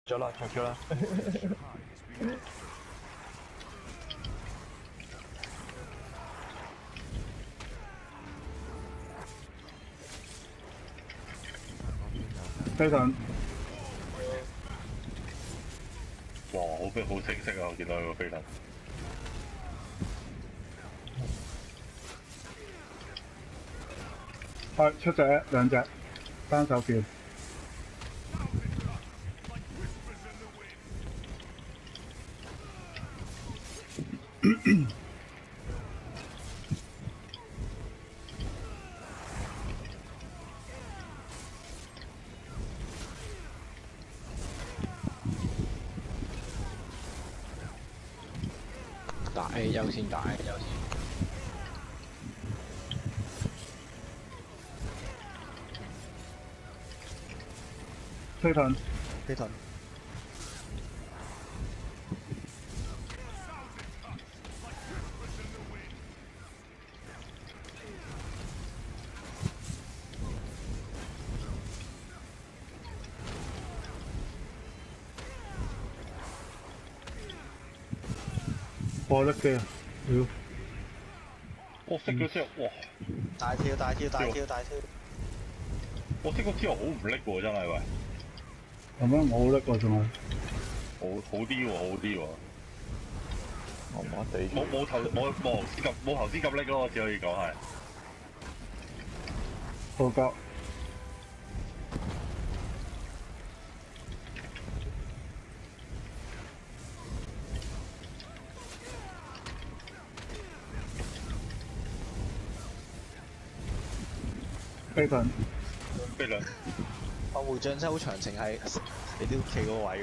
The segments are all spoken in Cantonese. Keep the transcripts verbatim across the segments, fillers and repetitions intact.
咗啦，着咗啦。 飛盾。 哇！好飛好清晰啊！我見到佢個飛盾。 開出隻兩隻，單手劍。 打 A 優先，打 A 優先。 飛盾， 飛盾。 破得機啊！屌！ 我識咗之後，哇！ 大跳大跳大跳大跳！ 我識咗之後好唔叻喎，真係喂！ 咁樣我好叻喎，仲係。 好好啲喎，好啲喎。 我麻麻地。 冇冇頭冇冇頭先咁冇頭先咁叻咯，我只可以講係。 報告。飛盾。 飛盾。 我會將真好長程係你都企嗰個位喎。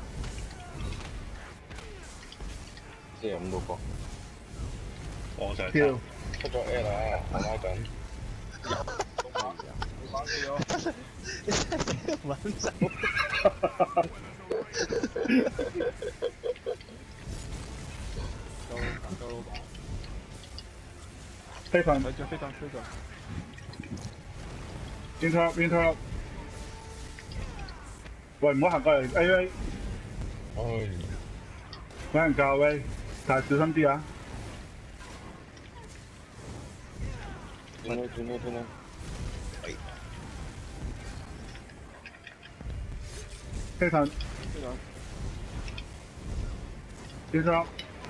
四十五度角。 我上跳。 出咗 A 啦，我拉緊。 你玩死咗！你真係唔撚走。到到老闆。 飛盾。 佢着飛盾飛盾。 interrupt interrupt。喂，唔好行過嚟 A A。 唉。 有人教 A，但係小心啲啊！ 轉啦轉啦轉啦！ 飛盾。 飛盾。 interrupt。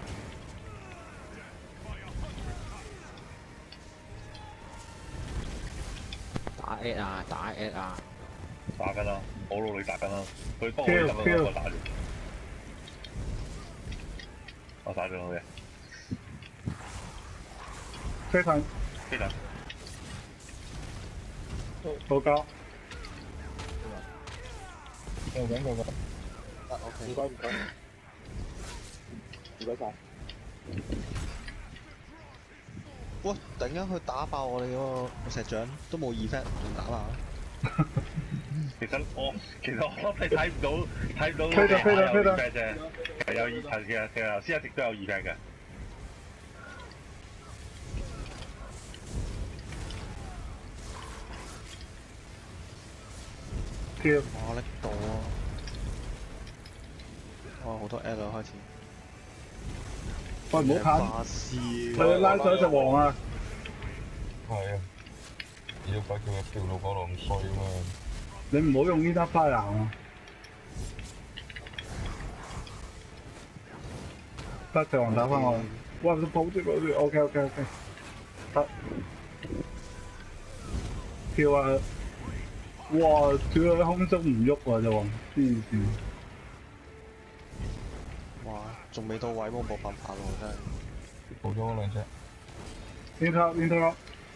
打 A 啊！打 A 啊！ 打緊啦，好努力打緊啦。佢幫我撳緊我打住。我打咗佢嘅。 飛盾。 飛盾。 報告。 有緊有緊。 得 OK。 唔該唔該。唔該晒。 哇！突然間佢打爆我哋嗰個石像，都冇 effect， 仲打爆。 其實我其實我諗你睇唔到睇唔到飛盾飛盾飛盾啫，係有意係嘅，其實頭先一直都有 effect 嘅。 跳。 哇！拎到啊！哇！好多 L 開始。 喂，唔好砍！ 巴士。 佢拉咗隻王啊！ 係啊，要鬼叫佢跳到嗰度咁衰啊嘛！ 你唔好用 inner fire 啊！得隻王打翻我。哇！佢抱住抱住 ，OK OK OK。得。跳啊！哇！跳喺空中唔喐喎，隻王黐線。 哇！仲未到位冇冇辦法喎，真係。 補咗兩隻。 interrupt interrupt。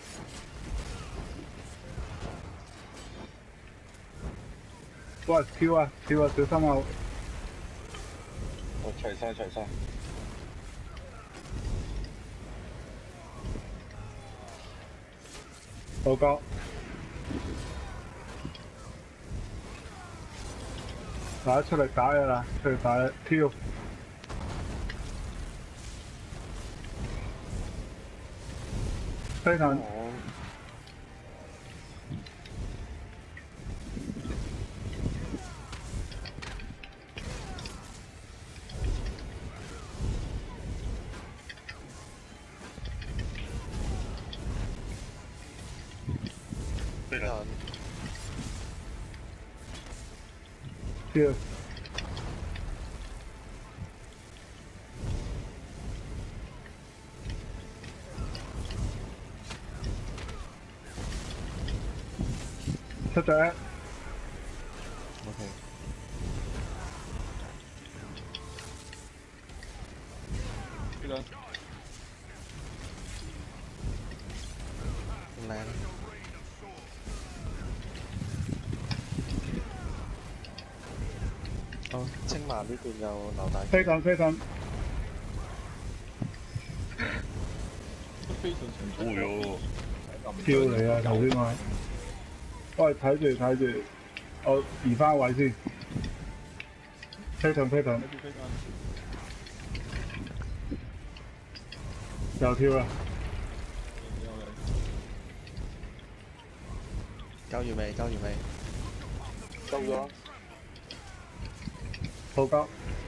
喂，跳啊跳啊，小心啊！ 我齊晒齊晒。 報告。打出嚟打嘢啦，出嚟打嘢跳。飛盾。 飛啦， 跳，出咗 A， OK， 飛啦， 靚。好，青華呢邊有留大。 飛近飛近， 飛上前場。哦跳嚟啊！頭先話，喂睇住睇住，我移翻位先，飛近飛近， 喲，飛緊。 又跳啦， 交完未？交完未？ 收咗。 好交，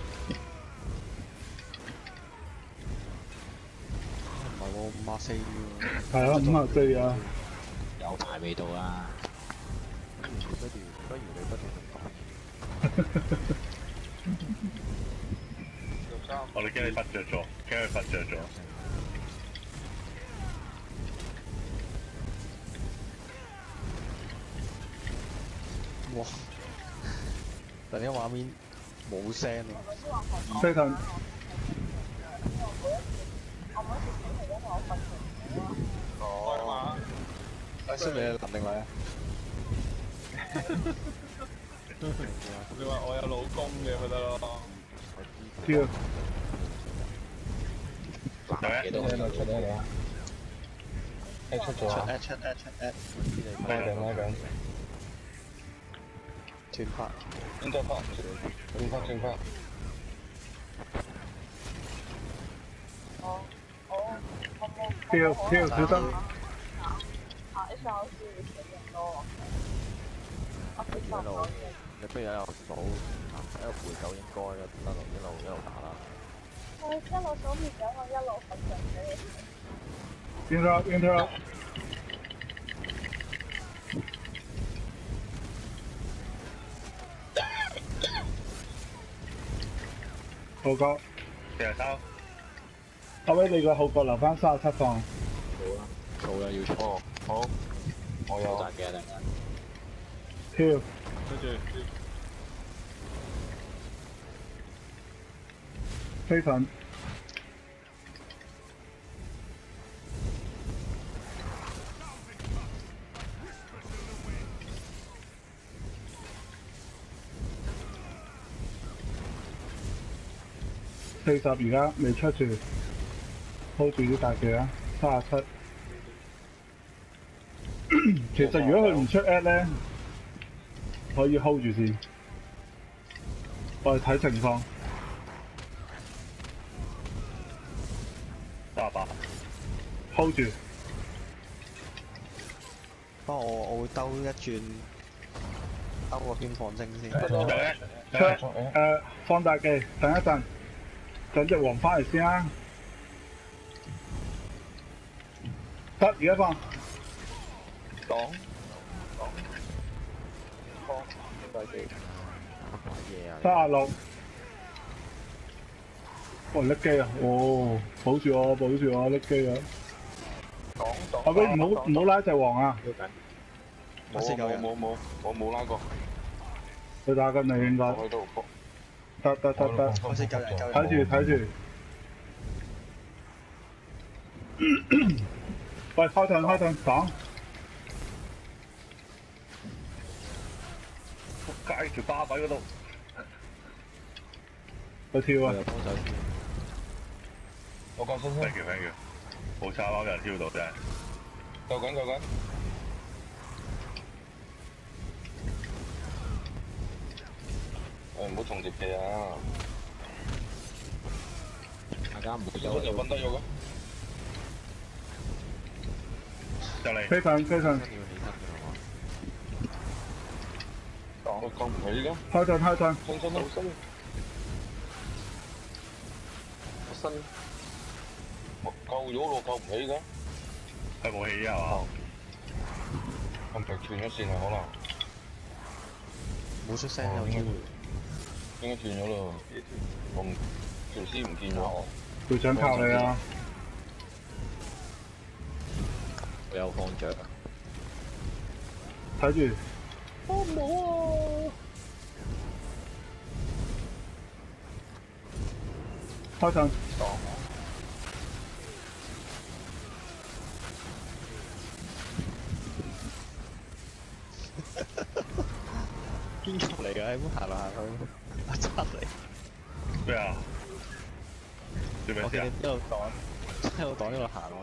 唔係喎，五啊四喎。 係啊，五啊四啊， 有排未到啊！ 不如不如不如你不斷咁六三。 我哋驚你瞓着咗，驚佢瞓着咗。 講。哇！突然間畫面冇聲啊！ 飛近， 哦。 誒，出嚟啊，林定偉啊！ 你話我有老公嘅咪得咯。 跳， 嗱，幾多個出咗嚟啊？A 出咗出啊！ at 出 at 出 at， 拉緊拉緊， 斷拍。 應該翻，轉翻轉翻。 跳跳小心， 一路，你不如一路數，一路陪狗應該一路一路一路打啦。 我一路數滅咗，我一路瞓着嘅。 interrupt interrupt，後角， 四十三， 阿威你個後角留翻三十七放， 做啦要出， 哦，好，我好有。 大嘅突然間， 跳， 跟住飛近，四十而家未出住 ，hold 住啲大技啊，三十七。其實如果佢唔出 at 咧，可以 hold 住先。我哋睇情況。 三十八， hold 住， 不過我我會兜一轉，兜個圈放精先。 有咧， 出誒放大技，等一陣，等隻黃翻嚟先啦。得，而家放。 擋。 嘢啊！ 三十六。哇！甩機啊！哦，保住我，保住我，甩機啊！ 擋擋。 阿威唔好唔好拉隻黃啊！ 我四九人。 冇冇我冇拉過， 佢打緊你應該。 我喺度搏。 得得得得， 我四九人，九人。 睇住睇住。喂，開盾開盾，擋！ 仆街條巴位嗰度， 佢跳啊！ 我救先 thank 先， you thank you，好差咯，有人跳到真係。 救緊救緊。誒唔好重疊嘅啊！ 大家唔會有就揾得咗嘅。 就嚟， 飛近飛近， 要起身嘅啦擋我救唔起㗎， 開盾開盾， 身身啦，身。身。我救咗咯，救唔起㗎。 係冇氣啊嘛？ 我唔係斷咗線啊，可能冇出聲有機會。 應該斷咗咯。我唔條絲唔見咗。 隊長靠你啊！ 我有放着。 睇住。 我冇啊！ 開陣。 邊球嚟㗎？咁行嚟行去，我插你。 咩啊？做咩事啊？ 我見你一路擋，一路擋一路行我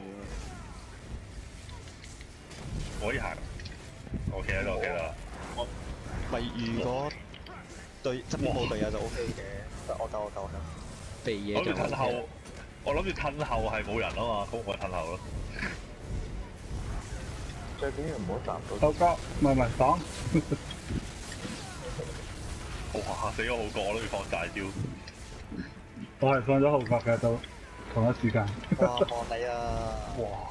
要。 可以行。我企喺度，企喺度。 我咪如果對側邊冇隊友就 O K 嘅，得我救我救我。避嘢就諗住褪後，我諗住褪後係冇人啊嘛，咁我褪後咯。 最緊要唔好斬到。 後角，唔係唔係擋。 哇！死咗好過，我都要放大招。 我係放咗後角嘅都同一時間。 哇！望你啊！哇！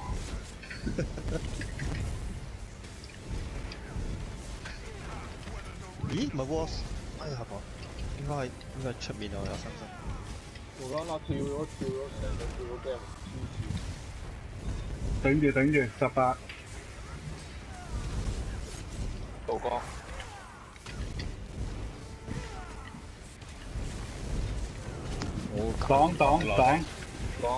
咦？唔係喎，哎呀我，應該係應該係出面啊！有新新。 我剛剛跳咗跳咗成個跳咗俾人頂住頂住，十八。 道光。 擋擋擋！ 講。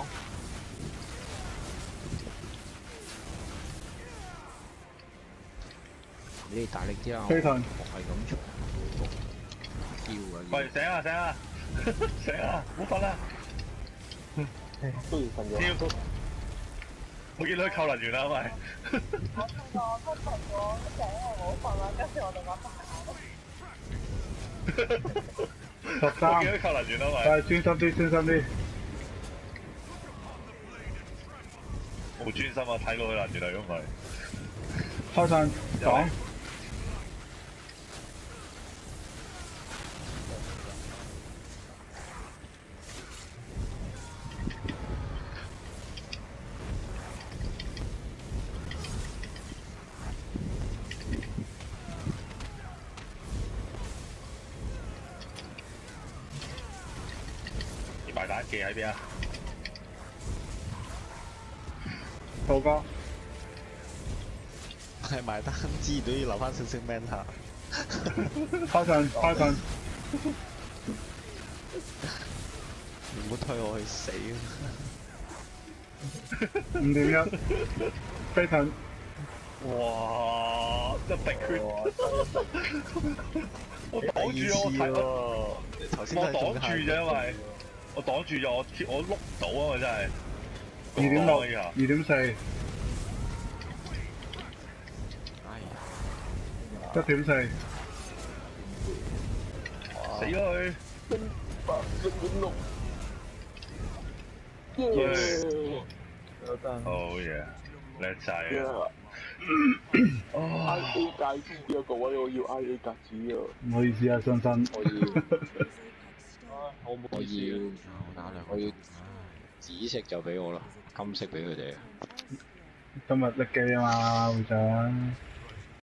你哋大力啲啊！ 飛騰。 我係咁做，叫啊！ 喂，醒啊醒啊醒啊！唔好瞓啦！ 都要瞓咗。 跳！我見到佢扣能源啦，因為。 我瞓過，我瞓過，醒我冇瞓啦，跟住我就話瞓。 十三。 我見到佢扣能源啦，因為。 係專心啲，專心啲。 好專心啊！睇到佢能源啦，因為。 開陣擋。 埋蛋記喺邊啊？ 道哥。 係埋單之餘都要留翻少少 man 下。 開陣開陣。 唔好推我去死五點一。飛騰。 哇！一滴血。我擋住我睇我， 頭先我擋住啫，因為我擋住咗，我貼我碌到啊嘛，真係。 二點六，二點四。一點四。 死咗佢！ 一點六。耶！有單。 好嘢，叻仔啊！ I A 戒指啊，各位，我要 I A 戒指啊！ 唔好意思啊，信信。 我要。 我冇我要，我要紫色就俾我啦，金色俾佢哋。 今日力機啊嘛，會長。